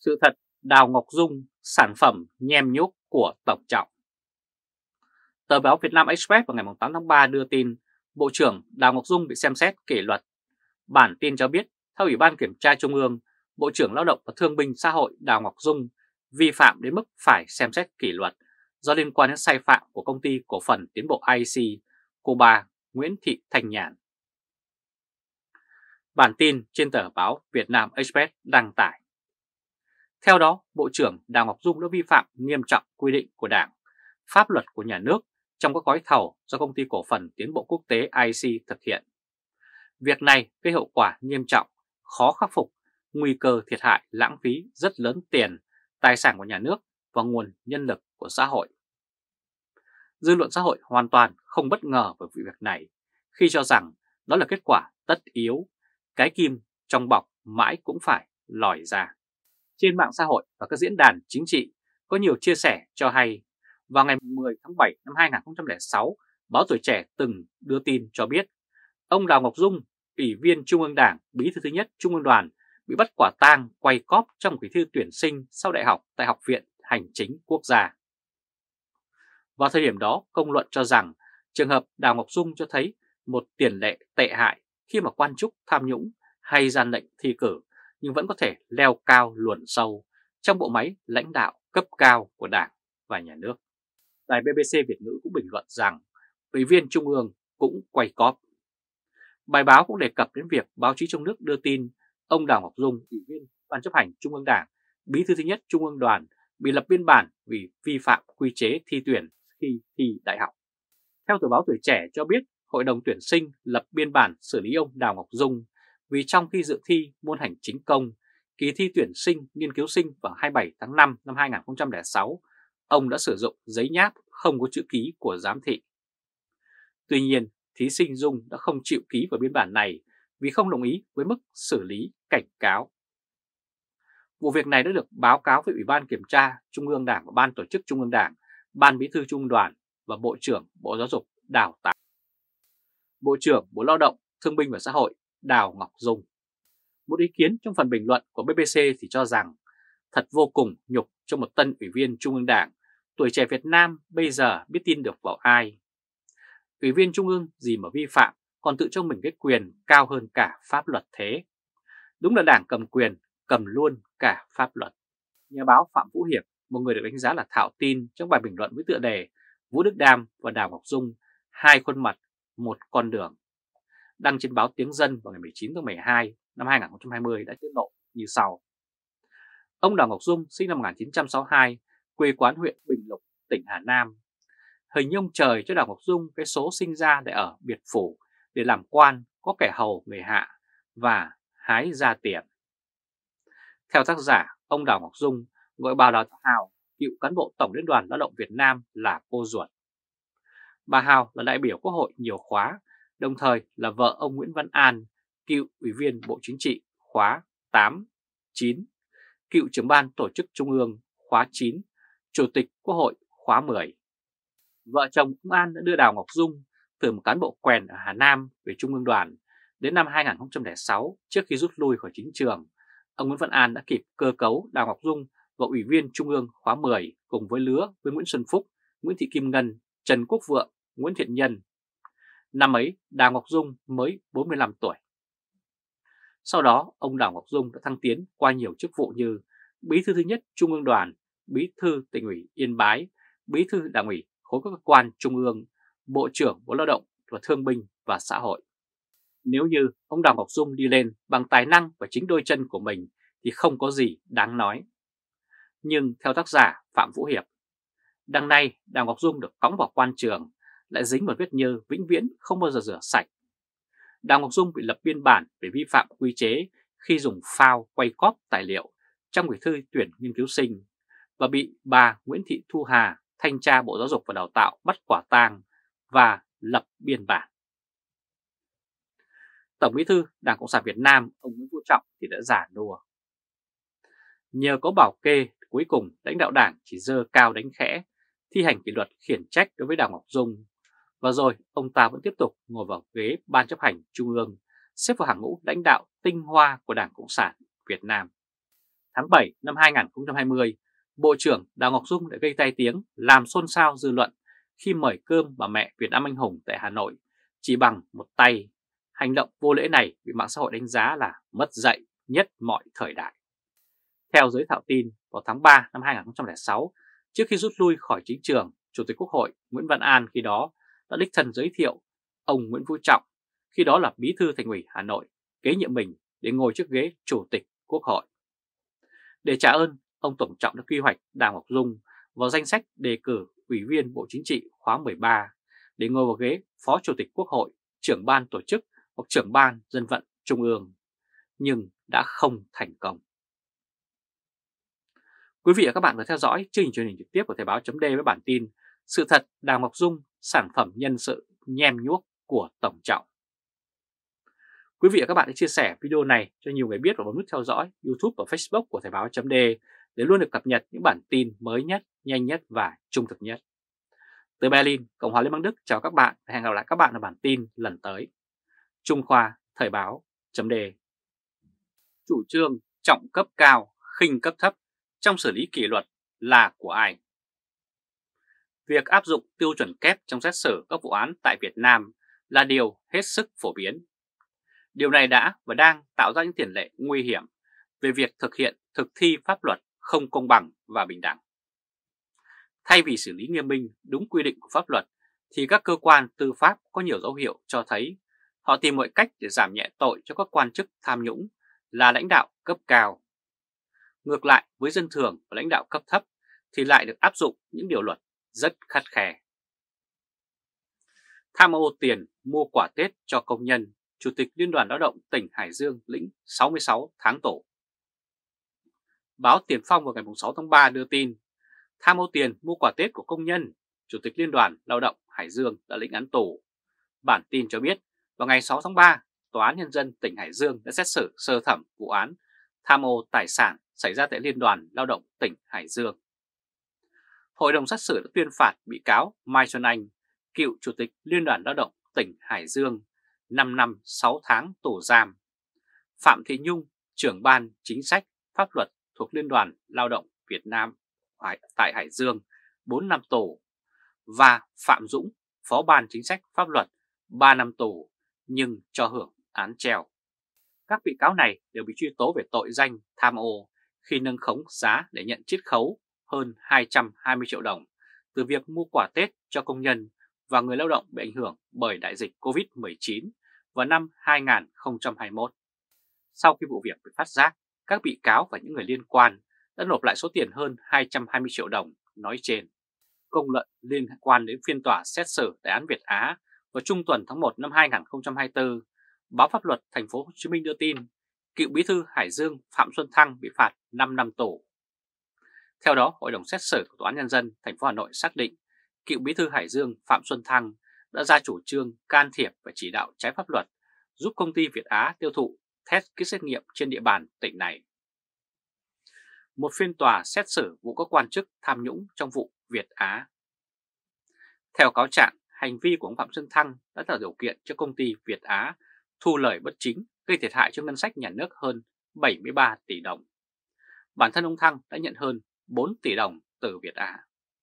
Sự thật Đào Ngọc Dung sản phẩm nhem nhuốc của Tổng Trọng. Tờ báo Việt Nam Express vào ngày 8 tháng 3 đưa tin Bộ trưởng Đào Ngọc Dung bị xem xét kỷ luật. Bản tin cho biết, theo Ủy ban Kiểm tra Trung ương, Bộ trưởng Lao động và Thương binh Xã hội Đào Ngọc Dung vi phạm đến mức phải xem xét kỷ luật do liên quan đến sai phạm của Công ty Cổ phần Tiến bộ IC của bà Nguyễn Thị Thanh Nhàn. Bản tin trên tờ báo Việt Nam Express đăng tải. Theo đó, Bộ trưởng Đào Ngọc Dung đã vi phạm nghiêm trọng quy định của Đảng, pháp luật của nhà nước trong các gói thầu do Công ty Cổ phần Tiến bộ Quốc tế IC thực hiện. Việc này gây hậu quả nghiêm trọng, khó khắc phục, nguy cơ thiệt hại lãng phí rất lớn tiền, tài sản của nhà nước và nguồn nhân lực của xã hội. Dư luận xã hội hoàn toàn không bất ngờ về vụ việc này khi cho rằng đó là kết quả tất yếu, cái kim trong bọc mãi cũng phải lòi ra. Trên mạng xã hội và các diễn đàn chính trị có nhiều chia sẻ cho hay vào ngày 10 tháng 7 năm 2006, báo Tuổi Trẻ từng đưa tin cho biết ông Đào Ngọc Dung, Ủy viên Trung ương Đảng, Bí thư thứ nhất Trung ương Đoàn bị bắt quả tang quay cóp trong kỳ thi tuyển sinh sau đại học tại Học viện Hành chính Quốc gia. Vào thời điểm đó, công luận cho rằng trường hợp Đào Ngọc Dung cho thấy một tiền lệ tệ hại khi mà quan chức tham nhũng hay gian lận thi cử nhưng vẫn có thể leo cao luồn sâu trong bộ máy lãnh đạo cấp cao của Đảng và nhà nước. Đài BBC Việt ngữ cũng bình luận rằng Ủy viên Trung ương cũng quay cóp. Bài báo cũng đề cập đến việc báo chí trong nước đưa tin ông Đào Ngọc Dung, Ủy viên Ban chấp hành Trung ương Đảng, Bí thư thứ nhất Trung ương Đoàn bị lập biên bản vì vi phạm quy chế thi tuyển khi thi đại học. Theo tờ báo Tuổi Trẻ cho biết, Hội đồng tuyển sinh lập biên bản xử lý ông Đào Ngọc Dung vì trong khi dự thi môn hành chính công, kỳ thi tuyển sinh nghiên cứu sinh vào 27 tháng 5 năm 2006, ông đã sử dụng giấy nháp không có chữ ký của giám thị. Tuy nhiên, thí sinh Dung đã không chịu ký vào biên bản này vì không đồng ý với mức xử lý cảnh cáo. Vụ việc này đã được báo cáo với Ủy ban Kiểm tra Trung ương Đảng và Ban Tổ chức Trung ương Đảng, Ban Bí thư Trung ương Đoàn và Bộ trưởng Bộ Giáo dục Đào tạo. Bộ trưởng Bộ Lao động, Thương binh và Xã hội Đào Ngọc Dung. Một ý kiến trong phần bình luận của BBC thì cho rằng thật vô cùng nhục cho một tân Ủy viên Trung ương Đảng, Tuổi Trẻ Việt Nam bây giờ biết tin được vào ai. Ủy viên Trung ương gì mà vi phạm còn tự cho mình cái quyền cao hơn cả pháp luật thế. Đúng là Đảng cầm quyền, cầm luôn cả pháp luật. Nhà báo Phạm Vũ Hiệp, một người được đánh giá là thạo tin trong bài bình luận với tựa đề Vũ Đức Đam và Đào Ngọc Dung, hai khuôn mặt, một con đường, đăng trên báo Tiếng Dân vào ngày 19 tháng 12 năm 2020 đã tiết lộ như sau. Ông Đào Ngọc Dung sinh năm 1962, quê quán huyện Bình Lục, tỉnh Hà Nam. Hình như ông trời cho Đào Ngọc Dung cái số sinh ra để ở biệt phủ, để làm quan, có kẻ hầu người hạ và hái ra tiền. Theo tác giả, ông Đào Ngọc Dung gọi bà Đào Hào, cựu cán bộ Tổng Liên đoàn Lao động Việt Nam là cô ruột. Bà Hào là đại biểu Quốc hội nhiều khóa, đồng thời là vợ ông Nguyễn Văn An, cựu Ủy viên Bộ Chính trị khóa 8, 9, cựu trưởng ban Tổ chức Trung ương khóa 9, Chủ tịch Quốc hội khóa 10. Vợ chồng ông An đã đưa Đào Ngọc Dung từ một cán bộ quèn ở Hà Nam về Trung ương Đoàn. Đến năm 2006, trước khi rút lui khỏi chính trường, ông Nguyễn Văn An đã kịp cơ cấu Đào Ngọc Dung vào Ủy viên Trung ương khóa 10 cùng với lứa với Nguyễn Xuân Phúc, Nguyễn Thị Kim Ngân, Trần Quốc Vượng, Nguyễn Thiện Nhân. Năm ấy, Đào Ngọc Dung mới 45 tuổi. Sau đó, ông Đào Ngọc Dung đã thăng tiến qua nhiều chức vụ như Bí thư thứ nhất Trung ương Đoàn, Bí thư Tỉnh ủy Yên Bái, Bí thư Đảng ủy khối các cơ quan Trung ương, Bộ trưởng Bộ Lao động và Thương binh và Xã hội. Nếu như ông Đào Ngọc Dung đi lên bằng tài năng và chính đôi chân của mình thì không có gì đáng nói. Nhưng theo tác giả Phạm Vũ Hiệp, đằng này Đào Ngọc Dung được cõng vào quan trường lại dính một vết nhơ vĩnh viễn không bao giờ rửa sạch. Đào Ngọc Dung bị lập biên bản về vi phạm quy chế khi dùng phao quay cóp tài liệu trong kỳ thi tuyển nghiên cứu sinh và bị bà Nguyễn Thị Thu Hà, Thanh tra Bộ Giáo dục và Đào tạo bắt quả tang và lập biên bản. Tổng Bí thư Đảng Cộng sản Việt Nam ông Nguyễn Phú Trọng thì đã giả nua. Nhờ có bảo kê, cuối cùng lãnh đạo Đảng chỉ giơ cao đánh khẽ, thi hành kỷ luật khiển trách đối với Đào Ngọc Dung. Và rồi ông ta vẫn tiếp tục ngồi vào ghế Ban chấp hành Trung ương, xếp vào hàng ngũ lãnh đạo tinh hoa của Đảng Cộng sản Việt Nam. tháng 7 năm 2020, Bộ trưởng Đào Ngọc Dung đã gây tai tiếng làm xôn xao dư luận khi mời cơm bà mẹ Việt Nam anh hùng tại Hà Nội chỉ bằng một tay. Hành động vô lễ này bị mạng xã hội đánh giá là mất dạy nhất mọi thời đại. Theo giới thạo tin, vào tháng 3 năm 2006, trước khi rút lui khỏi chính trường, Chủ tịch Quốc hội Nguyễn Văn An khi đó đã đích thân giới thiệu ông Nguyễn Phú Trọng, khi đó là Bí thư Thành ủy Hà Nội, kế nhiệm mình để ngồi chiếc ghế Chủ tịch Quốc hội. Để trả ơn, ông Tổng Trọng đã quy hoạch Đào Ngọc Dung vào danh sách đề cử Ủy viên Bộ Chính trị khóa 13 để ngồi vào ghế Phó Chủ tịch Quốc hội, trưởng ban tổ chức hoặc trưởng ban dân vận Trung ương, nhưng đã không thành công. Quý vị và các bạn vừa theo dõi chương trình truyền hình trực tiếp của Thời báo chấm với bản tin Sự thật Đào Ngọc Dung, sản phẩm nhân sự nhem nhuốc của Tổng Trọng. Quý vị và các bạn hãy chia sẻ video này cho nhiều người biết và bấm nút theo dõi YouTube và Facebook của Thời báo chấm để luôn được cập nhật những bản tin mới nhất, nhanh nhất và trung thực nhất. Từ Berlin, Cộng hòa Liên bang Đức chào các bạn và hẹn gặp lại các bạn ở bản tin lần tới. Trung Khoa, Thời báo chấm Chủ trương trọng cấp cao, khinh cấp thấp trong xử lý kỷ luật là của ai? Việc áp dụng tiêu chuẩn kép trong xét xử các vụ án tại Việt Nam là điều hết sức phổ biến. Điều này đã và đang tạo ra những tiền lệ nguy hiểm về việc thực thi pháp luật không công bằng và bình đẳng. Thay vì xử lý nghiêm minh đúng quy định của pháp luật, thì các cơ quan tư pháp có nhiều dấu hiệu cho thấy họ tìm mọi cách để giảm nhẹ tội cho các quan chức tham nhũng là lãnh đạo cấp cao. Ngược lại với dân thường và lãnh đạo cấp thấp thì lại được áp dụng những điều luật rất khắt khe. Tham ô tiền mua quà Tết cho công nhân, Chủ tịch Liên đoàn Lao động tỉnh Hải Dương lĩnh 66 tháng tù. Báo Tiền Phong vào ngày 6 tháng 3 đưa tin, tham ô tiền mua quà Tết của công nhân, Chủ tịch Liên đoàn Lao động Hải Dương đã lĩnh án tù. Bản tin cho biết, vào ngày 6 tháng 3, Tòa án Nhân dân tỉnh Hải Dương đã xét xử sơ thẩm vụ án tham ô tài sản xảy ra tại Liên đoàn Lao động tỉnh Hải Dương. Hội đồng xét xử đã tuyên phạt bị cáo Mai Xuân Anh, cựu Chủ tịch Liên đoàn Lao động tỉnh Hải Dương, 5 năm 6 tháng tù giam. Phạm Thị Nhung, trưởng ban chính sách pháp luật thuộc Liên đoàn Lao động Việt Nam tại Hải Dương, 4 năm tù. Và Phạm Dũng, phó ban chính sách pháp luật, 3 năm tù nhưng cho hưởng án treo. Các bị cáo này đều bị truy tố về tội danh tham ô khi nâng khống giá để nhận chiết khấu hơn 220 triệu đồng từ việc mua quà Tết cho công nhân và người lao động bị ảnh hưởng bởi đại dịch Covid-19 vào năm 2021. Sau khi vụ việc bị phát giác, các bị cáo và những người liên quan đã nộp lại số tiền hơn 220 triệu đồng nói trên. Công luận liên quan đến phiên tòa xét xử đại án Việt Á vào trung tuần tháng 1 năm 2024, báo Pháp luật Thành phố Hồ Chí Minh đưa tin cựu bí thư Hải Dương Phạm Xuân Thăng bị phạt 5 năm tù. Theo đó, Hội đồng xét xử của Tòa án Nhân dân thành phố Hà Nội xác định cựu bí thư Hải Dương Phạm Xuân Thăng đã ra chủ trương can thiệp và chỉ đạo trái pháp luật giúp công ty Việt Á tiêu thụ test kit xét nghiệm trên địa bàn tỉnh này. Một phiên tòa xét xử vụ các quan chức tham nhũng trong vụ Việt Á. Theo cáo trạng, hành vi của ông Phạm Xuân Thăng đã tạo điều kiện cho công ty Việt Á thu lời bất chính, gây thiệt hại cho ngân sách nhà nước hơn 73 tỷ đồng. Bản thân ông Thăng đã nhận hơn 4 tỷ đồng từ Việt Á.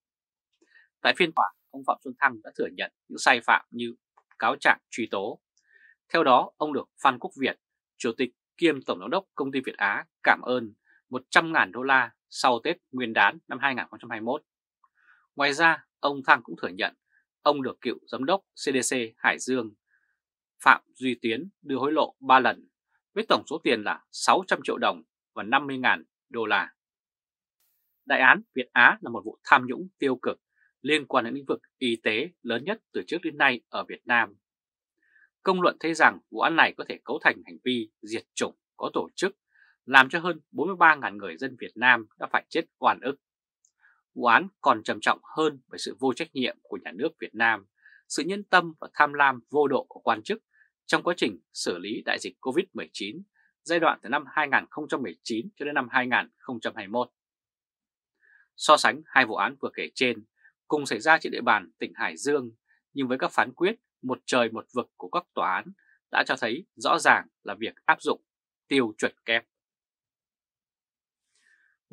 Tại phiên tòa, ông Phạm Xuân Thăng đã thừa nhận những sai phạm như cáo trạng truy tố. Theo đó, ông được Phan Quốc Việt, Chủ tịch kiêm Tổng giám đốc công ty Việt Á cảm ơn 100.000 đô la sau Tết Nguyên đán năm 2021. Ngoài ra, ông Thăng cũng thừa nhận ông được cựu giám đốc CDC Hải Dương Phạm Duy Tiến đưa hối lộ 3 lần với tổng số tiền là 600 triệu đồng và 50.000 đô la. Đại án Việt Á là một vụ tham nhũng tiêu cực liên quan đến lĩnh vực y tế lớn nhất từ trước đến nay ở Việt Nam. Công luận thấy rằng vụ án này có thể cấu thành hành vi diệt chủng có tổ chức, làm cho hơn 43.000 người dân Việt Nam đã phải chết oan ức. Vụ án còn trầm trọng hơn bởi sự vô trách nhiệm của nhà nước Việt Nam, sự nhẫn tâm và tham lam vô độ của quan chức trong quá trình xử lý đại dịch Covid-19 giai đoạn từ năm 2019 cho đến năm 2021. So sánh hai vụ án vừa kể trên cùng xảy ra trên địa bàn tỉnh Hải Dương, nhưng với các phán quyết một trời một vực của các tòa án đã cho thấy rõ ràng là việc áp dụng tiêu chuẩn kép.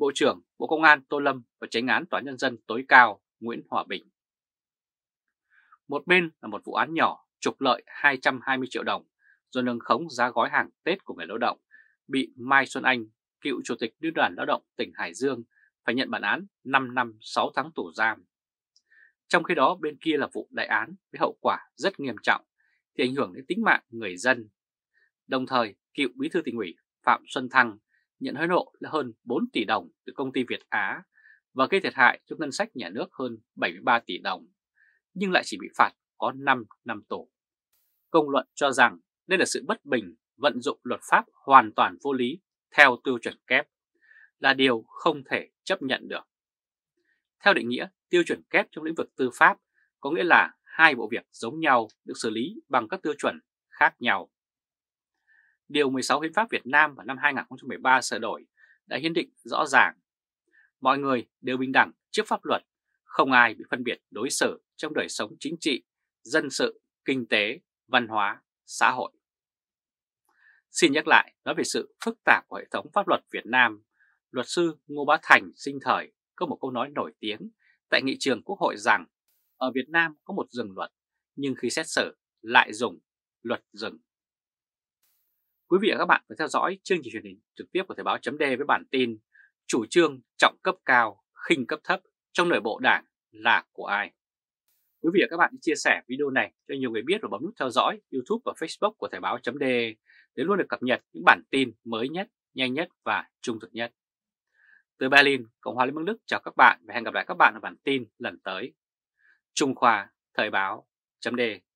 Bộ trưởng Bộ Công an Tô Lâm và Chánh án Tòa án Nhân dân tối cao Nguyễn Hòa Bình. Một bên là một vụ án nhỏ trục lợi 220 triệu đồng do nâng khống giá gói hàng Tết của người lao động, bị Mai Xuân Anh, cựu Chủ tịch Liên đoàn Lao động tỉnh Hải Dương, phải nhận bản án 5 năm 6 tháng tù giam. Trong khi đó bên kia là vụ đại án với hậu quả rất nghiêm trọng thì ảnh hưởng đến tính mạng người dân. Đồng thời, cựu Bí thư Tỉnh ủy Phạm Xuân Thăng nhận hối lộ là hơn 4 tỷ đồng từ công ty Việt Á và gây thiệt hại cho ngân sách nhà nước hơn 73 tỷ đồng, nhưng lại chỉ bị phạt có 5 năm tù. Công luận cho rằng đây là sự bất bình, vận dụng luật pháp hoàn toàn vô lý theo tiêu chuẩn kép, là điều không thể chấp nhận được. Theo định nghĩa, tiêu chuẩn kép trong lĩnh vực tư pháp có nghĩa là hai bộ việc giống nhau được xử lý bằng các tiêu chuẩn khác nhau. Điều 16 Hiến pháp Việt Nam vào năm 2013 sửa đổi đã hiến định rõ ràng mọi người đều bình đẳng trước pháp luật, không ai bị phân biệt đối xử trong đời sống chính trị, dân sự, kinh tế, văn hóa, xã hội. Xin nhắc lại nói về sự phức tạp của hệ thống pháp luật Việt Nam, luật sư Ngô Bá Thành sinh thời có một câu nói nổi tiếng tại nghị trường Quốc hội rằng ở Việt Nam có một rừng luật, nhưng khi xét xử lại dùng luật rừng. Quý vị và các bạn phải theo dõi chương trình truyền hình trực tiếp của Thời báo .d với bản tin chủ trương trọng cấp cao, khinh cấp thấp trong nội bộ đảng là của ai. Quý vị và các bạn chia sẻ video này cho nhiều người biết và bấm nút theo dõi YouTube và Facebook của Thời báo .d để luôn được cập nhật những bản tin mới nhất, nhanh nhất và trung thực nhất. Từ Berlin, Cộng hòa Liên bang Đức chào các bạn và hẹn gặp lại các bạn ở bản tin lần tới. Trung Khoa, Thời báo .d